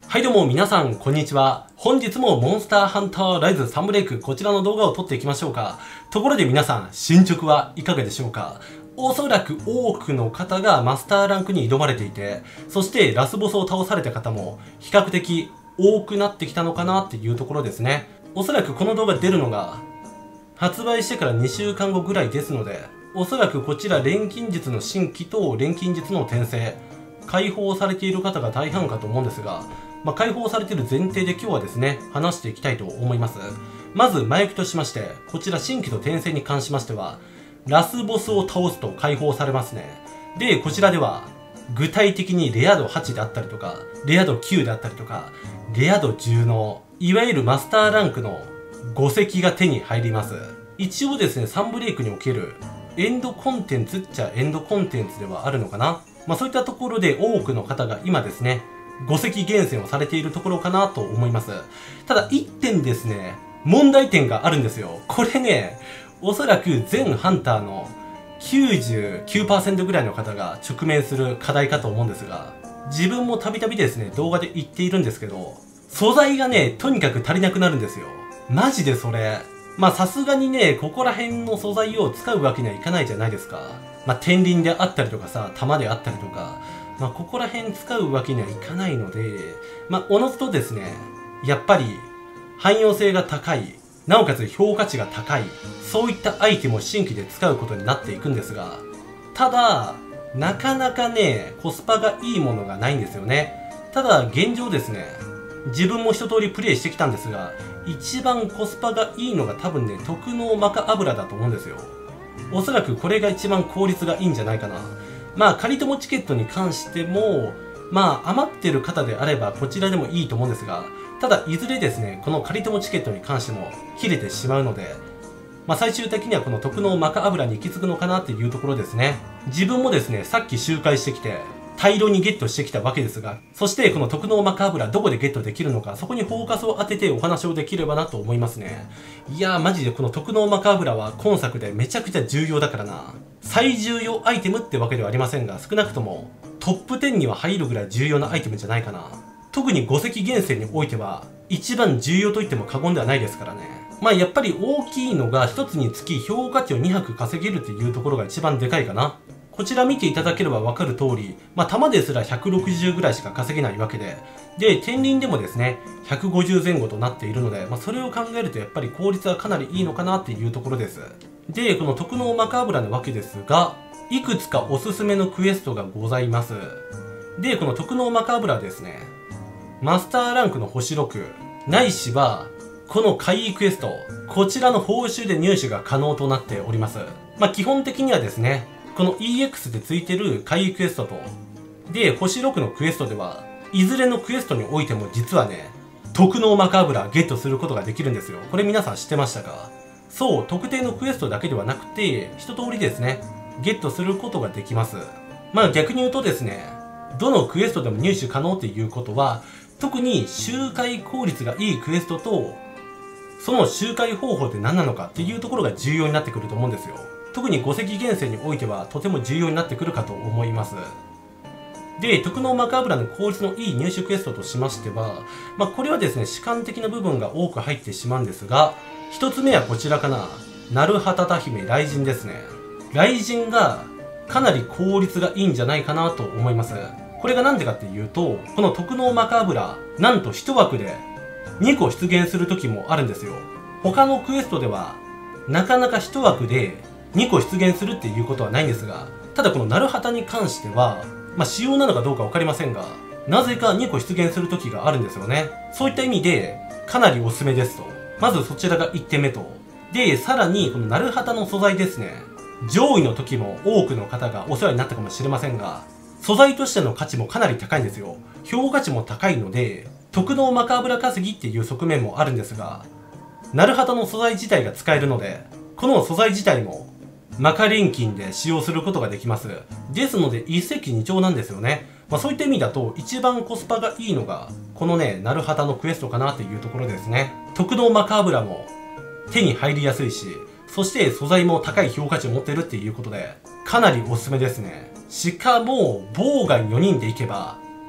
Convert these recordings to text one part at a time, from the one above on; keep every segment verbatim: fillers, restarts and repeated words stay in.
はいどうも皆さん、こんにちは。本日もモンスターハンターライズサンブレイク、こちらの動画を撮っていきましょうか。ところで皆さん、進捗はいかがでしょうか。おそらく多くの方がマスターランクに挑まれていて、そしてラスボスを倒された方も比較的多くなってきたのかなっていうところですね。おそらくこの動画出るのが、発売してからにしゅうかんごぐらいですので、おそらくこちら錬金術の新規と錬金術の転生、解放されている方が大半かと思うんですが、まあ、解放されている前提で今日はですね、話していきたいと思います。まず前置きとしまして、こちら新規と転生に関しましては、ラスボスを倒すと解放されますね。で、こちらでは、具体的にレア度はちであったりとか、レア度きゅうであったりとか、レア度じゅうの、いわゆるマスターランクのご石が手に入ります。一応ですね、サンブレイクにおけるエンドコンテンツっちゃエンドコンテンツではあるのかな。まあそういったところで多くの方が今ですね、ご石厳選をされているところかなと思います。ただ一点ですね、問題点があるんですよ。これね、おそらく全ハンターの きゅうじゅうきゅうパーセント ぐらいの方が直面する課題かと思うんですが、自分もたびたびですね、動画で言っているんですけど、素材がね、とにかく足りなくなるんですよ。マジでそれ。まあさすがにね、ここら辺の素材を使うわけにはいかないじゃないですか。まあ天輪であったりとかさ、玉であったりとか、まあここら辺使うわけにはいかないので、まあおのずとですね、やっぱり汎用性が高い、なおかつ評価値が高い、そういったアイテムを新規で使うことになっていくんですが、ただ、なかなかね、コスパがいいものがないんですよね。ただ現状ですね、自分も一通りプレイしてきたんですが、一番コスパがいいのが多分ね、特納マカ油だと思うんですよ。おそらくこれが一番効率がいいんじゃないかな。まあ、仮友チケットに関しても、まあ、余ってる方であればこちらでもいいと思うんですが、ただ、いずれですね、この仮友チケットに関しても切れてしまうので、まあ、最終的にはこの特納マカ油に行き着くのかなっていうところですね。自分もですね、さっき周回してきて、大量にゲットしてきたわけですが、そしてこの特納マカ油どこでゲットできるのか、そこにフォーカスを当ててお話をできればなと思いますね。いやーマジでこの特納マカ油は今作でめちゃくちゃ重要だからな。最重要アイテムってわけではありませんが、少なくともトップじゅうには入るぐらい重要なアイテムじゃないかな。特にご石厳選においては一番重要と言っても過言ではないですからね。まあやっぱり大きいのが一つにつき評価値をにはく稼げるっていうところが一番でかいかな。こちら見ていただければわかる通り、まあ、弾ですらひゃくろくじゅうぐらいしか稼げないわけで、で、天輪でもですね、ひゃくごじゅうぜん後となっているので、まあ、それを考えるとやっぱり効率はかなりいいのかなっていうところです。で、この特納マカ油のわけですが、いくつかおすすめのクエストがございます。で、この特納マカ油はですね、マスターランクの星ろく、ないしは、この怪異クエスト、こちらの報酬で入手が可能となっております。まあ、基本的にはですね、この イーエックス でついてる怪異クエストと、で、星ろくのクエストでは、いずれのクエストにおいても実はね、特納マカ油ゲットすることができるんですよ。これ皆さん知ってましたか？そう、特定のクエストだけではなくて、一通りですね、ゲットすることができます。まあ逆に言うとですね、どのクエストでも入手可能っていうことは、特に周回効率がいいクエストと、その周回方法って何なのかっていうところが重要になってくると思うんですよ。特にご石厳選においてはとても重要になってくるかと思います。で、特納マカ油の効率のいい入手クエストとしましては、まあこれはですね、主観的な部分が多く入ってしまうんですが、一つ目はこちらかな。ナルハタタ姫雷神ですね。雷神がかなり効率がいいんじゃないかなと思います。これがなんでかっていうと、この特納マカ油、なんと一枠でにこ出現する時もあるんですよ。他のクエストでは、なかなか一枠でにこ出現するっていうことはないんですが、ただこのナルハタに関しては、まあ仕様なのかどうかわかりませんが、なぜかにこ出現する時があるんですよね。そういった意味で、かなりおすすめですと。まずそちらがいってんめと。で、さらにこのナルハタの素材ですね。上位の時も多くの方がお世話になったかもしれませんが、素材としての価値もかなり高いんですよ。評価値も高いので、特納マカ油稼ぎっていう側面もあるんですが、ナルハタの素材自体が使えるので、この素材自体もマカ錬金で使用することができます。ですので一石二鳥なんですよね。まあそういった意味だと一番コスパがいいのがこのね、ナルハタのクエストかなっていうところですね。特納マカ油も手に入りやすいし、そして素材も高い評価値を持ってるっていうことでかなりおすすめですね。しかも、ボウガンよにんでいけば、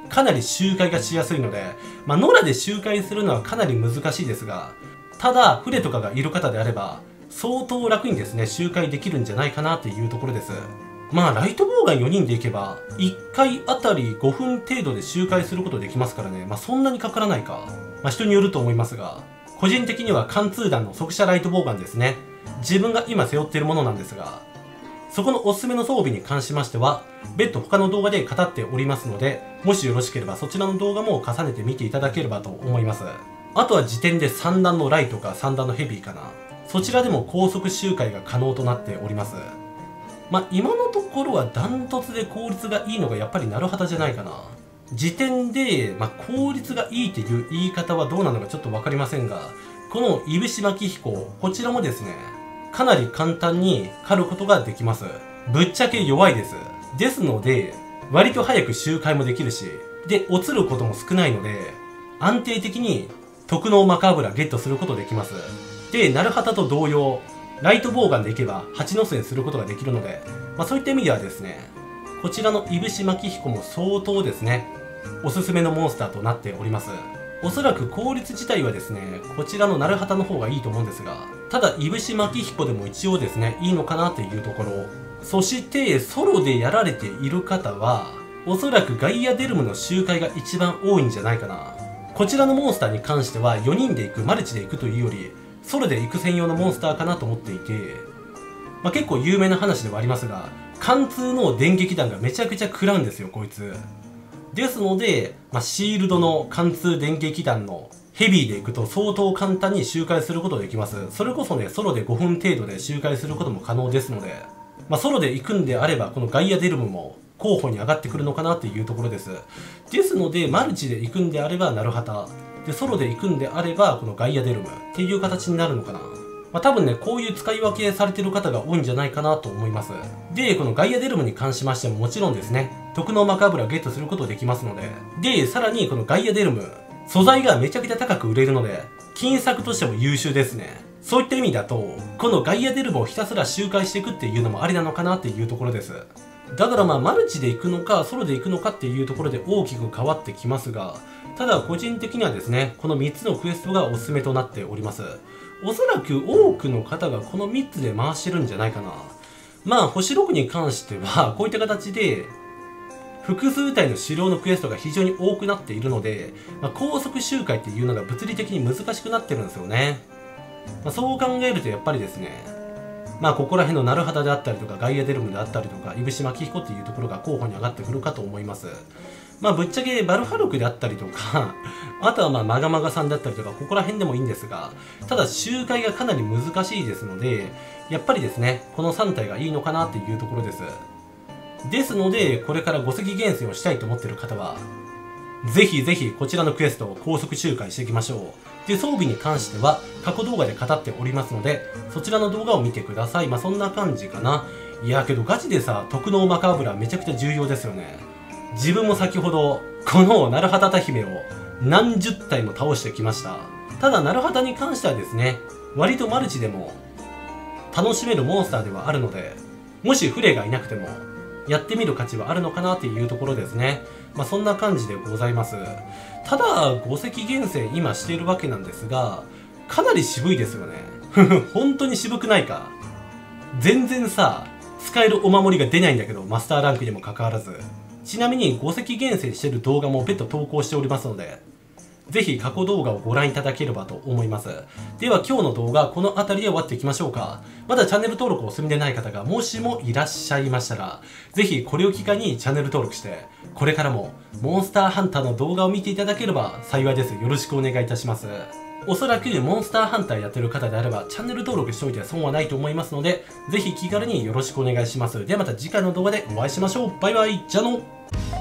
かなり周回がしやすいので、まあ、野良で周回するのはかなり難しいですが、ただ、船とかがいる方であれば、相当楽にですね、周回できるんじゃないかなっていうところです。まあ、ライトボウガンよにんで行けば、いっかいあたりごふん程度で周回することできますからね、まあ、そんなにかからないか。まあ、人によると思いますが、個人的には貫通弾の速射ライトボウガンですね。自分が今背負っているものなんですが、そこのおすすめの装備に関しましては、別途他の動画で語っておりますので、もしよろしければそちらの動画も重ねて見ていただければと思います。あとは時点でさん段のライトかさん段のヘビーかな。そちらでも高速周回が可能となっております。まあ今のところはダントツで効率がいいのがやっぱり鳴畑じゃないかな。時点で、まあ、効率がいいっていう言い方はどうなのかちょっとわかりませんが、このいぶし巻き彦、こちらもですね、かなり簡単に狩ることができます。ぶっちゃけ弱いです。ですので、割と早く周回もできるし、で、落ちることも少ないので、安定的に特納マカーブラゲットすることできます。で、鳴畑と同様、ライトボウガンでいけば蜂の巣にすることができるので、まあそういった意味ではですね、こちらのいぶし巻き彦も相当ですね、おすすめのモンスターとなっております。おそらく効率自体はですね、こちらの鳴畑の方がいいと思うんですが、ただ、いぶし巻き彦でも一応ですね、いいのかなっていうところ。そして、ソロでやられている方は、おそらくガイアデルムの周回が一番多いんじゃないかな。こちらのモンスターに関しては、よにんで行く、マルチで行くというより、ソロで行く専用のモンスターかなと思っていて、まあ、結構有名な話ではありますが、貫通の電撃弾がめちゃくちゃ食らうんですよ、こいつ。ですので、まあ、シールドの貫通電撃弾のヘビーで行くと相当簡単に周回することができます。それこそね、ソロでごふん程度で周回することも可能ですので、まあ、ソロで行くんであれば、このガイアデルムも候補に上がってくるのかなっていうところです。ですので、マルチで行くんであれば、鳴畑。で、ソロで行くんであれば、このガイアデルムっていう形になるのかな。まあ、多分ね、こういう使い分けされてる方が多いんじゃないかなと思います。で、このガイアデルムに関しましてももちろんですね、特納マカーブラをゲットすることができますので、で、さらにこのガイアデルム、素材がめちゃくちゃ高く売れるので、金策としても優秀ですね。そういった意味だと、このガイアデルムをひたすら周回していくっていうのもありなのかなっていうところです。だからまあ、マルチで行くのか、ソロで行くのかっていうところで大きく変わってきますが、ただ個人的にはですね、このみっつのクエストがおすすめとなっております。おそらく多くの方がこのみっつで回してるんじゃないかな。まあ、星ろくに関しては、こういった形で、複数体の狩猟のクエストが非常に多くなっているので、まあ、高速周回っていうのが物理的に難しくなってるんですよね。まあ、そう考えるとやっぱりですね、まあここら辺の鳴畑であったりとかガイアデルムであったりとかいぶし巻き彦っていうところが候補に上がってくるかと思います。まあぶっちゃけバルファルクであったりとかあとはまあマガマガさんだったりとかここら辺でもいいんですが、ただ周回がかなり難しいですので、やっぱりですねこのさん体がいいのかなっていうところです。ですのでこれからご席厳選をしたいと思っている方はぜひぜひこちらのクエストを高速周回していきましょう。で、装備に関しては過去動画で語っておりますので、そちらの動画を見てください。まあそんな感じかな。いやけどガチでさ、特納マカーブラめちゃくちゃ重要ですよね。自分も先ほど、この鳴畑多姫を何十体も倒してきました。ただ鳴畑に関してはですね、割とマルチでも楽しめるモンスターではあるので、もしフレがいなくても、やってみる価値はあるのかなっていうところですね。まあそんな感じでございます。ただ、ご席厳選今しているわけなんですが、かなり渋いですよね。本当に渋くないか。全然さ、使えるお守りが出ないんだけど、マスターランクにもかかわらず。ちなみにご席厳選している動画も別途投稿しておりますので、ぜひ過去動画をご覧いただければと思います。では今日の動画この辺りで終わっていきましょうか。まだチャンネル登録をお済みでない方がもしもいらっしゃいましたら、ぜひこれを機会にチャンネル登録して、これからもモンスターハンターの動画を見ていただければ幸いです。よろしくお願いいたします。おそらくモンスターハンターやってる方であればチャンネル登録しておいて損はないと思いますので、ぜひ気軽によろしくお願いします。ではまた次回の動画でお会いしましょう。バイバイ。じゃあの。